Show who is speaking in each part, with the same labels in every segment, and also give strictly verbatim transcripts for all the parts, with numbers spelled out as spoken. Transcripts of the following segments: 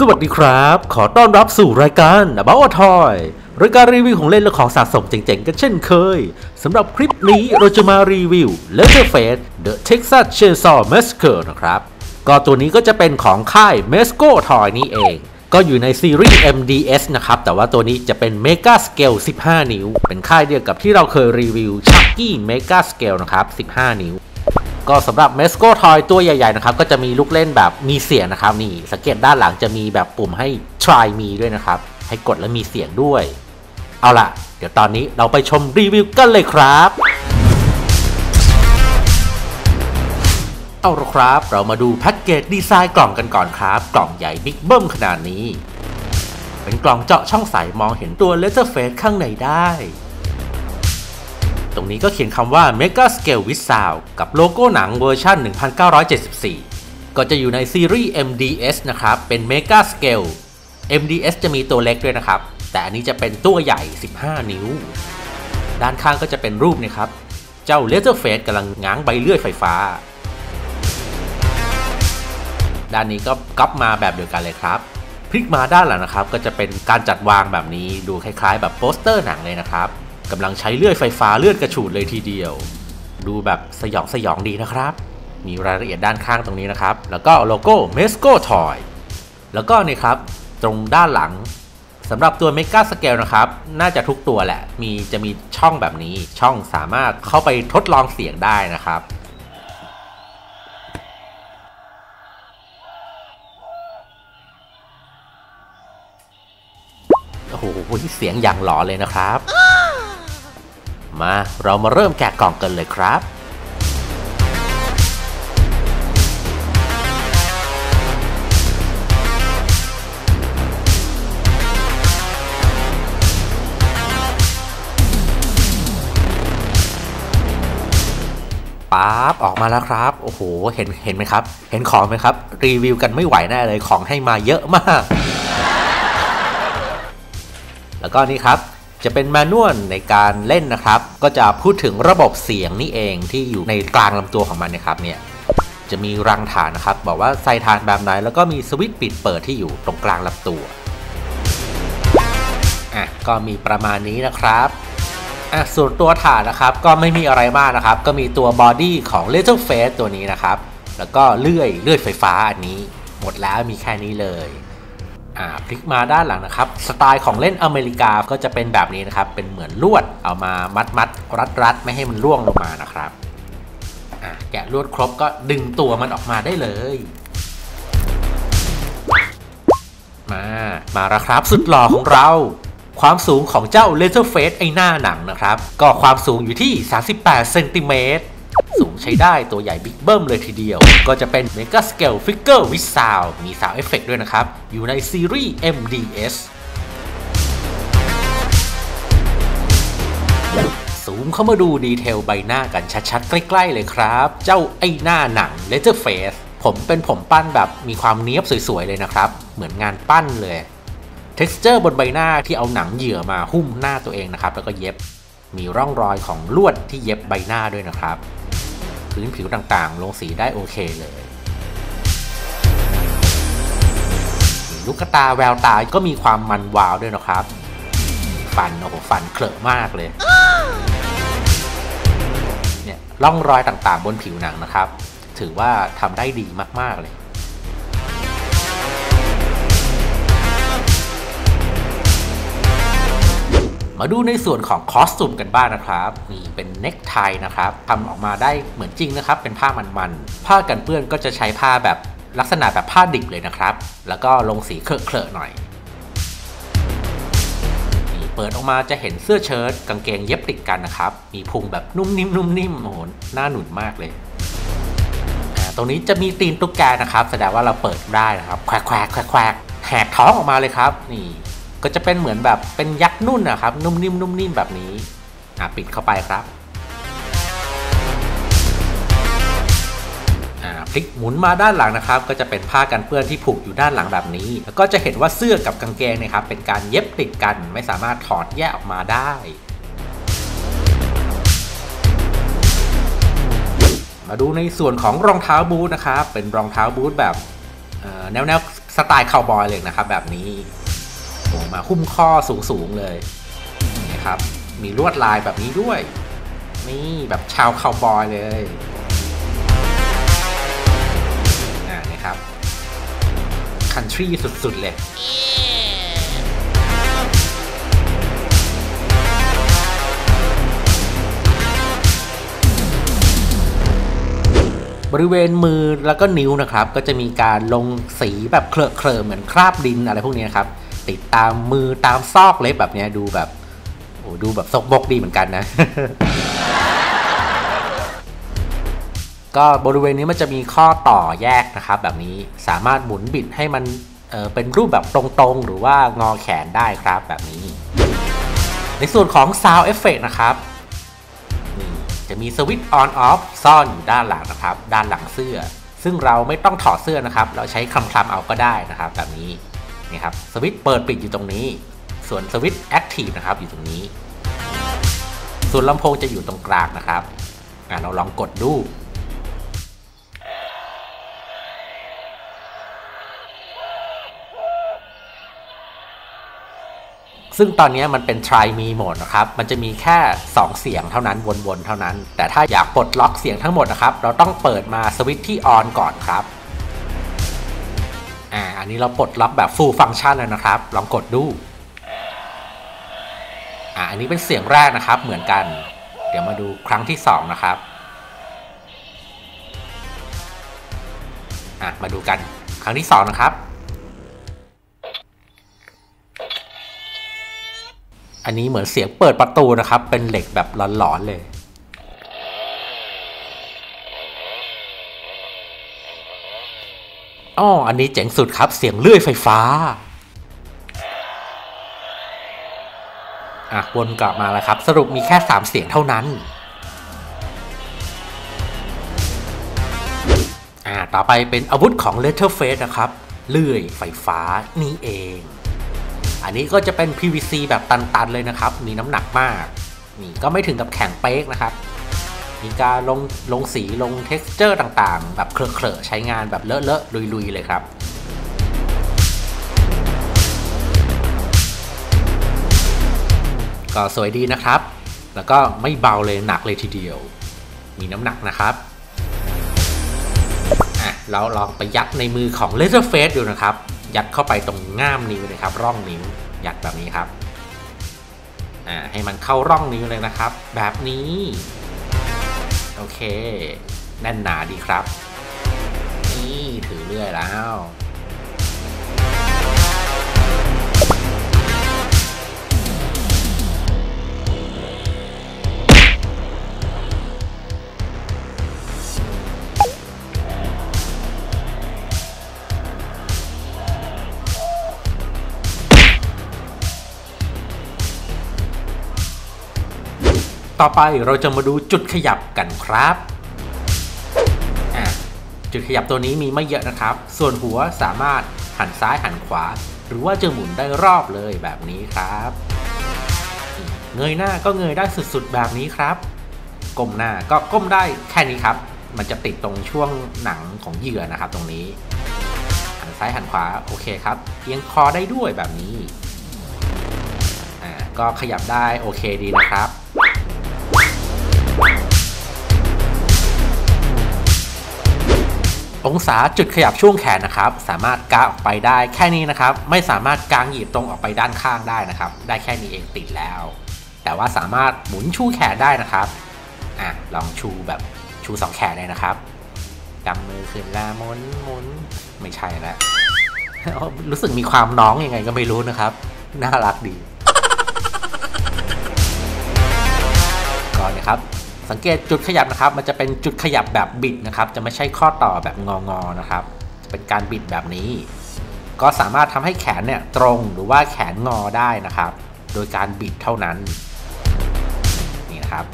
Speaker 1: วัสดีครับขอต้อนรับสู่รายการ About a Toy รายการรีวิวของเล่นและของสะสมเจ๋งๆกันเช่นเคยสำหรับคลิปนี้เราจะมารีวิว Leatherface The Texas Chainsaw Massacre นะครับก็ตัวนี้ก็จะเป็นของค่าย Mezco Toy นี่เองก็อยู่ในซีรีส์ เอ็ม ดี เอส นะครับแต่ว่าตัวนี้จะเป็น Mega Scale สิบห้า นิ้วเป็นค่ายเดียวกับที่เราเคยรีวิว Chucky Mega Scale นะครับสิบห้า นิ้วก็สำหรับ Mezco Toy ตัวใหญ่ๆนะครับก็จะมีลูกเล่นแบบมีเสียงนะครับนี่สังเกตด้านหลังจะมีแบบปุ่มให้ Try Me ด้วยนะครับให้กดแล้วมีเสียงด้วยเอาล่ะเดี๋ยวตอนนี้เราไปชมรีวิวกันเลยครับเอาละครับเรามาดูแพ็กเกจดีไซน์กล่องกันก่อนครับกล่องใหญ่บิ๊กเบิ้มขนาดนี้เป็นกล่องเจาะช่องใสมองเห็นตัว Leatherface ข้างในได้ตรงนี้ก็เขียนคำว่า Mega Scale with Sound กับโลโก้หนังเวอร์ชันหนึ่งพันเก้าร้อยเจ็ดสิบสี่ก็จะอยู่ในซีรีส์ เอ็ม ดี เอส นะครับเป็น Mega Scale เอ็ม ดี เอส จะมีตัวเล็กด้วยนะครับแต่อันนี้จะเป็นตัวใหญ่สิบห้านิ้วด้านข้างก็จะเป็นรูปนะครับเจ้า Leatherface กำลังง้างใบเลื่อยไฟฟ้าด้านนี้ก็ก๊อปมาแบบเดียวกันเลยครับพลิกมาด้านหลังนะครับก็จะเป็นการจัดวางแบบนี้ดูคล้ายๆแบบโปสเตอร์หนังเลยนะครับกำลังใช้เลื่อยไฟฟ้าเลื่อนกระฉูดเลยทีเดียวดูแบบสยองสยองดีนะครับมีรายละเอียดด้านข้างตรงนี้นะครับแล้วก็โลโก้ Mezco Toy แล้วก็นี่ครับตรงด้านหลังสำหรับตัว Mega Scale นะครับน่าจะทุกตัวแหละมีจะมีช่องแบบนี้ช่องสามารถเข้าไปทดลองเสียงได้นะครับโอ้โหเสียงอย่างหลอนเลยนะครับมาเรามาเริ่มแกะกล่องกันเลยครับป๊าบออกมาแล้วครับโอ้โหเห็นเห็นไหมครับเห็นของไหมครับรีวิวกันไม่ไหวแน่เลยของให้มาเยอะมากแล้วก็นี่ครับจะเป็นแมนนวลในการเล่นนะครับก็จะพูดถึงระบบเสียงนี่เองที่อยู่ในกลางลำตัวของมันนะครับเนี่ยจะมีรังฐานนะครับบอกว่าใส่ฐานแบบไหนแล้วก็มีสวิตช์ปิดเปิดที่อยู่ตรงกลางลำตัวอ่ะก็มีประมาณนี้นะครับอ่ะส่วนตัวฐานนะครับก็ไม่มีอะไรมากนะครับก็มีตัวบอดี้ของ Leatherface ตัวนี้นะครับแล้วก็เลื่อยเลื่อยไฟฟ้าอันนี้หมดแล้วมีแค่นี้เลยอ่าพลิกมาด้านหลังนะครับสไตล์ของเล่นอเมริกาก็จะเป็นแบบนี้นะครับเป็นเหมือนลวดเอามามัดมัดรัดรัดไม่ให้มันร่วงลงมานะครับอ่าแกะลวดครบก็ดึงตัวมันออกมาได้เลยมามาแล้วครับสุดหล่อของเราความสูงของเจ้า Leatherface ไอหน้าหนังนะครับก็ความสูงอยู่ที่สามสิบแปดเซนติเมตรสูงใช้ได้ตัวใหญ่บิ๊กเบิ้มเลยทีเดียวก็จะเป็น Mega Scale Figure with Sound มี Sound Effect ด้วยนะครับอยู่ในซีรีส์ เอ็ม ดี เอส ซูมเข้ามาดูดีเทลใบหน้ากันชัดๆใกล้ๆเลยครับเจ้าไอหน้าหนัง Leatherface ผมเป็นผมปั้นแบบมีความเนี้ยบสวยๆเลยนะครับเหมือนงานปั้นเลย Texture บนใบหน้าที่เอาหนังเหยื่อมาหุ้มหน้าตัวเองนะครับแล้วก็เย็บมีร่องรอยของลวดที่เย็บใบหน้าด้วยนะครับพื้นผิวต่างๆลงสีได้โอเคเลยลูกตาแววตาก็มีความมันวาวด้วยนะครับฟันโอ้โหฟันเคลอะมากเลยเนี่ยร่องรอยต่างๆบนผิวหนังนะครับถือว่าทำได้ดีมากๆเลยมาดูในส่วนของคอสตูมกันบ้าง นะครับนี่เป็นเน็กไทนะครับทำออกมาได้เหมือนจริงนะครับเป็นผ้ามันๆผ้ากันเปื้อนก็จะใช้ผ้าแบบลักษณะแบบผ้าดิบเลยนะครับแล้วก็ลงสีเคอะๆหน่อยนี่เปิดออกมาจะเห็นเสื้อเชิ้ตกางเกงเย็บติดกันนะครับมีพุงแบบนุ่มนิ่มนุ่มนิ่มโอ้โหน่าหนุนมากเลยตรงนี้จะมีตีนตุ๊กแกนะครับแสดงว่าเราเปิดได้นะครับแควกแควกแควกแควกแหกท้องออกมาเลยครับนี่ก็จะเป็นเหมือนแบบเป็นยักษ์นุ่นนะครับนุ่มนิ่มนุ่มนิ่มแบบนี้อ่ะปิดเข้าไปครับอ่าพลิกหมุนมาด้านหลังนะครับก็จะเป็นผ้ากันเปื้อนที่ผูกอยู่ด้านหลังแบบนี้แล้วก็จะเห็นว่าเสื้อกับกางเกงนะครับเป็นการเย็บติดกันไม่สามารถถอดแยกออกมาได้มาดูในส่วนของรองเท้าบูทนะครับเป็นรองเท้าบูทแบบแนวแนวสไตล์คาวบอยเลยนะครับแบบนี้โอ้มาหุ้มข้อสูงๆเลยนะครับมีลวดลายแบบนี้ด้วยนี่แบบชาวคาวบอยเลยอ่านี่ครับคันทรีสุดๆเลยบริเวณมือแล้วก็นิ้วนะครับก็จะมีการลงสีแบบเคลอะเคลอะเหมือนคราบดินอะไรพวกนี้ครับติดตามมือตามซอกเล็บแบบนี้ดูแบบโอ้ดูแบบซกบกดีเหมือนกันนะ ก็บริเวณนี้มันจะมีข้อต่อแยกนะครับแบบนี้สามารถหมุนบิดให้มัน เอ่อ เป็นรูปแบบตรงๆหรือว่างอแขนได้ครับแบบนี้ในส่วนของ Sound Effect นะครับจะมีสวิตช์ on off ซ่อนอยู่ด้านหลังนะครับด้านหลังเสื้อซึ่งเราไม่ต้องถอดเสื้อนะครับเราใช้คลำๆเอาก็ได้นะครับแบบนี้นี่ครับสวิตช์เปิดปิดอยู่ตรงนี้ส่วนสวิตช์ active นะครับอยู่ตรงนี้ส่วนลำโพงจะอยู่ตรงกลางนะครับอ่ะเราลองกดดูซึ่งตอนนี้มันเป็น try me mode นะครับมันจะมีแค่สองเสียงเท่านั้นวนๆเท่านั้นแต่ถ้าอยากปลดล็อกเสียงทั้งหมดนะครับเราต้องเปิดมาสวิตช์ที่ on ก่อนครับอ่าอันนี้เราปลดล็อกแบบ full function แล้วนะครับลองกดดูอ่าอันนี้เป็นเสียงแรกนะครับเหมือนกันเดี๋ยวมาดูครั้งที่สองนะครับอ่ะมาดูกันครั้งที่สองนะครับอันนี้เหมือนเสียงเปิดประตูนะครับเป็นเหล็กแบบหลอนๆเลยอ้ออันนี้เจ๋งสุดครับเสียงเลื่อยไฟฟ้าอ่ะวนกลับมาแล้วครับสรุปมีแค่สามเสียงเท่านั้นอ่าต่อไปเป็นอาวุธของ Leatherface นะครับเลื่อยไฟฟ้านี่เองอันนี้ก็จะเป็น พี วี ซี แบบตันๆเลยนะครับมีน้ำหนักมากนี่ก็ไม่ถึงกับแข็งเป๊กนะครับมีการลงลงสีลง texture ต่างๆแบบเคลอะๆใช้งานแบบเลอะๆลุยๆเลยครับก็สวยดีนะครับแล้วก็ไม่เบาเลยหนักเลยทีเดียวมีน้ำหนักนะครับอ่ะเราลองไปยัดในมือของ Leatherface ดูนะครับยัดเข้าไปตรงง่ามนิ้วเลยครับร่องนิ้วยัดแบบนี้ครับอ่าให้มันเข้าร่องนิ้วเลยนะครับแบบนี้โอเคแน่นหนาดีครับนี่ถือเรื่อยแล้วต่อไปเราจะมาดูจุดขยับกันครับจุดขยับตัวนี้มีไม่เยอะนะครับส่วนหัวสามารถหันซ้ายหันขวาหรือว่าจะหมุนได้รอบเลยแบบนี้ครับเงยหน้าก็เงยได้สุดๆแบบนี้ครับก้มหน้าก็ก้มได้แค่นี้ครับมันจะติดตรงช่วงหนังของเหยื่อนะครับตรงนี้หันซ้ายหันขวาโอเคครับเอียงคอได้ด้วยแบบนี้อ่าก็ขยับได้โอเคดีนะครับองศาจุดขยับช่วงแขนนะครับสามารถกางออกไปได้แค่นี้นะครับไม่สามารถกางหยิบตรงออกไปด้านข้างได้นะครับได้แค่นี้เองติดแล้วแต่ว่าสามารถหมุนชูแขนได้นะครับอ่ะลองชูแบบชูสองแขนเลยนะครับกำมือขึ้นแล้วหมุนหมุนไม่ใช่แล้วรู้สึกมีความน้องยังไงก็ไม่รู้นะครับน่ารักดีก่อนนะครับสังเกตจุดขยับนะครับมันจะเป็นจุดขยับแบบบิดนะครับจะไม่ใช่ข้อต่อแบบงองๆนะครับจะเป็นการบิดแบบนี้ก็สามารถทำให้แขนเนี่ยตรงหรือว่าแขนงอได้นะครับโดยการบิดเท่านั้นนี่นะครับ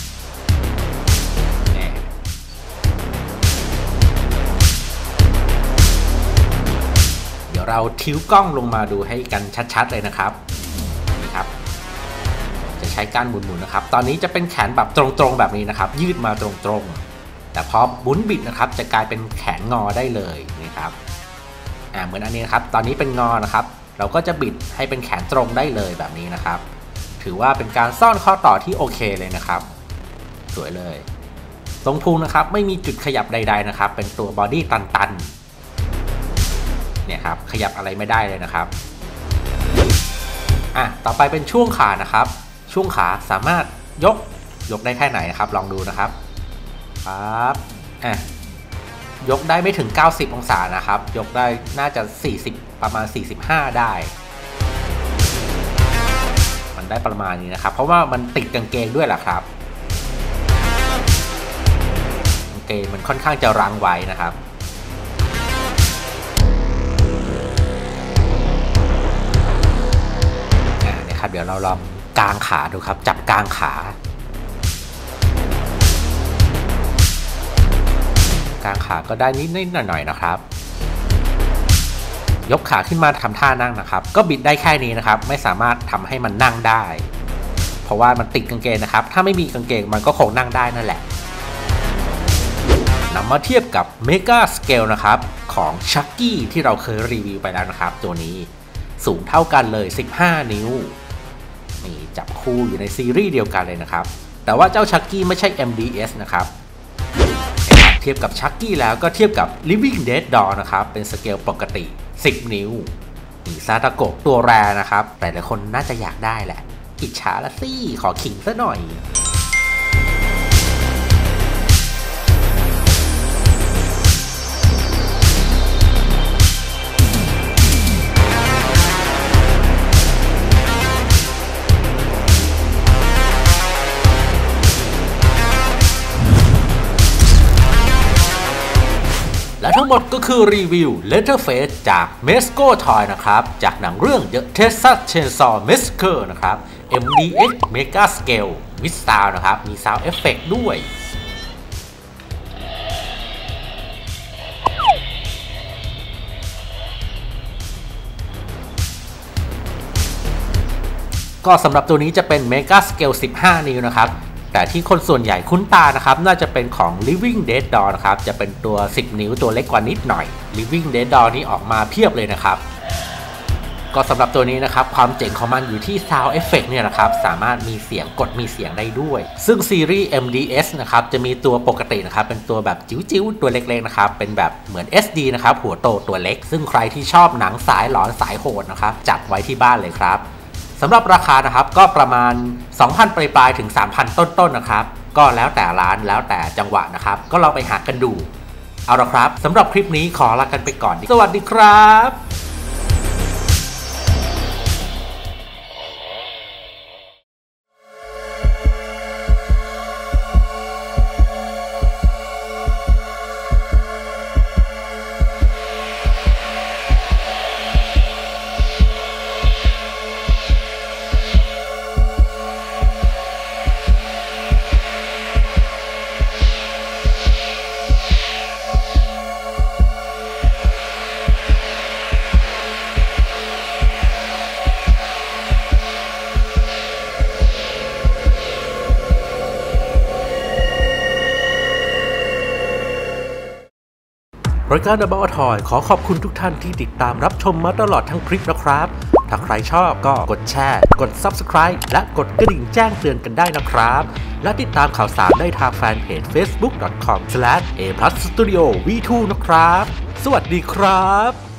Speaker 1: เดี๋ยวเราทิ้วกล้องลงมาดูให้กันชัดๆเลยนะครับนี่ครับจะใช้การหมุนๆนะครับตอนนี้จะเป็นแขนแบบตรงๆแบบนี้นะครับยืดมาตรงๆแต่พอหมุนบิดนะครับจะกลายเป็นแขนงอได้เลยนี่ครับอ่าเหมือนอันนี้นะครับตอนนี้เป็นงอนะครับเราก็จะบิดให้เป็นแขนตรงได้เลยแบบนี้นะครับถือว่าเป็นการซ่อนข้อต่อที่โอเคเลยนะครับสวยเลยตรงพุงนะครับไม่มีจุดขยับใดๆนะครับเป็นตัวบอดี้ตันๆเนี่ยครับขยับอะไรไม่ได้เลยนะครับอ่ะต่อไปเป็นช่วงขานะครับช่วงขาสามารถยกยกได้แค่ไหนนะครับลองดูนะครับครับอ่ะยกได้ไม่ถึงเก้าสิบองศานะครับยกได้น่าจะสี่สิบประมาณสี่สิบห้าได้มันได้ประมาณนี้นะครับเพราะว่ามันติดกางเกงด้วยแหละครับกางเกงมันค่อนข้างจะรั้งไว้นะครับอ่าเนี่ยครับเดี๋ยวเราลองกางขาดูครับจับกางขากางขาก็ได้นิดๆหน่อยๆนะครับยกขาขึ้นมาทำท่านั่งนะครับก็บิดได้แค่นี้นะครับไม่สามารถทำให้มันนั่งได้เพราะว่ามันติดกางเกงนะครับถ้าไม่มีกางเกงมันก็คงนั่งได้นั่นแหละนำมาเทียบกับ Mega Scale นะครับของ Chucky ที่เราเคยรีวิวไปแล้วนะครับตัวนี้สูงเท่ากันเลยสิบห้านิ้วนี่จับคู่อยู่ในซีรีส์เดียวกันเลยนะครับแต่ว่าเจ้า Chucky ไม่ใช่ เอ็ม ดี เอส นะครับเทียบกับ Chucky แล้วก็เทียบกับ Living Dead Doll นะครับเป็นสเกลปกติสิบนิ้วนี่ซาตาโกะตัวแรนะครับแต่หลายคนน่าจะอยากได้แหละอิจฉาละสิขอขิงซะหน่อยและทั้งหมดก็คือรีวิว Leatherface จาก Mezco Toy นะครับจากหนังเรื่อง The Texas Chainsaw Massacre นะครับ เอ็ม ดี เอ็กซ์ Mega Scale with Sound นะครับมี Sound Effect ด้วยก็สำหรับตัวนี้จะเป็น Mega Scale สิบห้านิ้วนะครับแต่ที่คนส่วนใหญ่คุ้นตานะครับน่าจะเป็นของ Living Dead Doll นะครับจะเป็นตัวสิบนิ้วตัวเล็กกว่านิดหน่อย Living Dead Doll นี้ออกมาเพียบเลยนะครับก็สำหรับตัวนี้นะครับความเจ๋งของมันอยู่ที่ Sound Effect เนี่ยนะครับสามารถมีเสียงกดมีเสียงได้ด้วยซึ่งซีรีส์ เอ็ม ดี เอส นะครับจะมีตัวปกตินะครับเป็นตัวแบบจิ๋วๆตัวเล็กๆนะครับเป็นแบบเหมือน เอส ดี นะครับหัวโตตัวเล็กซึ่งใครที่ชอบหนังสายหลอนสายโหดนะครับจัดไว้ที่บ้านเลยครับสำหรับราคานะครับก็ประมาณ สองพัน ปลายๆถึง สามพัน ต้นๆนะครับก็แล้วแต่ร้านแล้วแต่จังหวะนะครับก็ลองไปหากันดูเอาละครับสำหรับคลิปนี้ขอลากันไปก่อนสวัสดีครับรายการ About a Toy ขอขอบคุณทุกท่านที่ติดตามรับชมมาตลอดทั้งคลิปนะครับถ้าใครชอบก็กดแชร์กด ซับสไครบ์ และกดกระดิ่งแจ้งเตือนกันได้นะครับและติดตามข่าวสารได้ทางแฟนเพจ เฟซบุ๊ก ดอท คอม สแลช เอ พลัส สตูดิโอ วี ทู นะครับสวัสดีครับ